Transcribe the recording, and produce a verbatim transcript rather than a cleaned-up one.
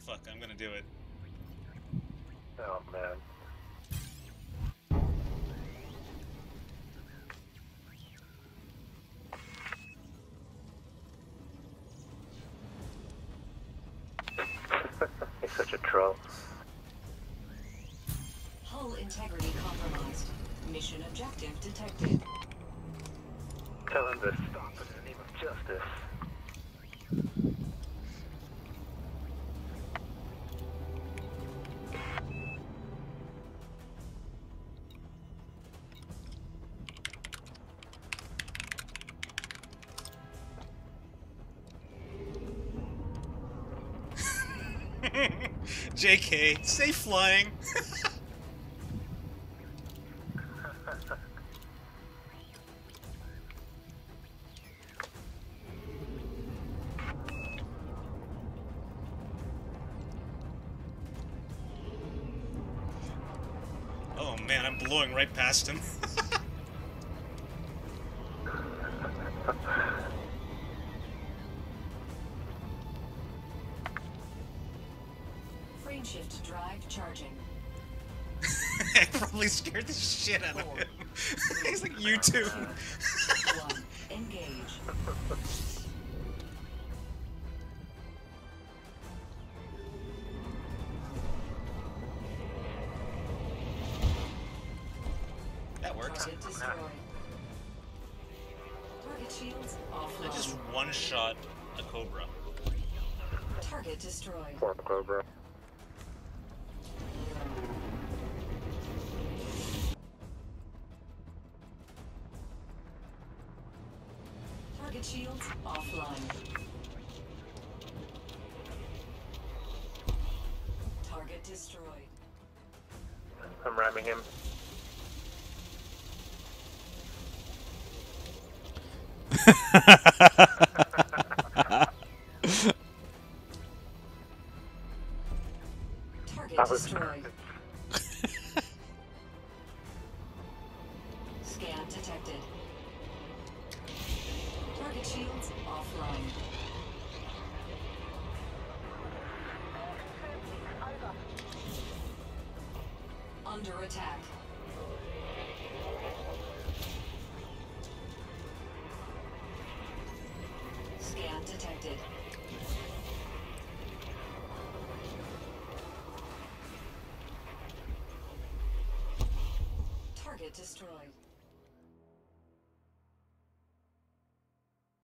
fuck, I'm gonna do it. Oh, man. He's such a troll. Hull integrity compromised. Mission objective detected. Tell him to stop in the name of justice. J K, stay flying. Oh man, I'm blowing right past him. Frameshift drive charging. I probably scared the shit out of him. He's like, you too. One. Engage. That worked. Target destroyed. Target shields I offline. just one-shot a Cobra. Target destroyed. Poor Cobra. Target shields offline. Target destroyed. I'm ramming him. Target That was destroyed. Scan detected. Target shields offline. Under attack. Scan detected. Target destroyed.